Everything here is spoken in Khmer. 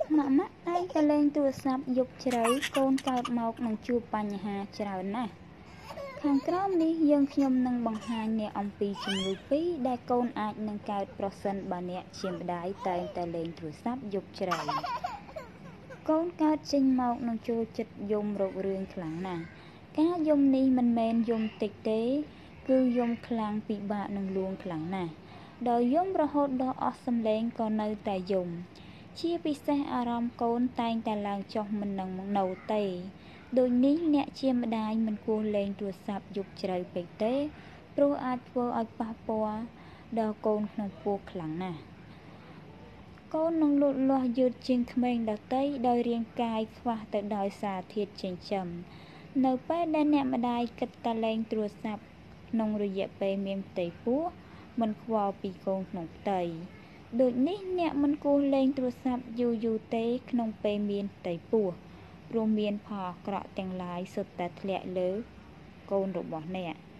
ម៉ាក់តែងតែលេងទូរស័ព្ទយប់ជ្រៅកូនកើតមកនឹងជួបបញ្ហាច្រើនណាស់ខាងក្រោមនេះយើងខ្ញុំនឹងបង្ហាញអ្នកអំពីជំងឺពីរដែលកូនអាចនឹងកើតប្រសិនបើអ្នកជាម្ដាយតែងតែលេងទូរស័ព្ទយប់ជ្រៅកូនកើតចេញមកនឹងចូលចិត្តយំរោគរឿងខ្លាំងណាស់ការយំនេះមិនមែនយំតិចទេគឺយំខ្លាំងពិបាកនឹងលួងខ្លាំងណាស់ដោយយំរហូតដល់អស់សម្លេងក៏នៅតែយំជាពិសេសអារម្មណ៍កូនតែងតែឡើងចុះមិននឹងនៅទេដូចនេះអ្នកជាម្ដាយមិនគួរលេងទូរស័ព្ទយប់ជ្រៅពេកទេព្រោះអាចធ្វើឲ្យប៉ះពាល់ដល់កូនក្នុងពោះខ្លាំងណាស់កូននឹងលូតលាស់យឺតជាងក្មេងដទៃដោយរាងកាយខ្វះទៅដោយសារធាតុចិញ្ចឹមនៅពេលដែលអ្នកម្ដាយគិតតែលេងទូរស័ព្ទក្នុងរយៈពេលមានផ្ទៃពោះមិនខ្វល់ពីកូនក្នុងផ្ទៃដូចនេះអ្នកមិនគួរលេងទូរស័ព្ទយូរទេក្នុងពេលមានផ្ទៃពោះព្រោះមានផលអាក្រក់ទាំងឡាយសុទ្ធតែធ្លាក់លើកូនរបស់អ្នក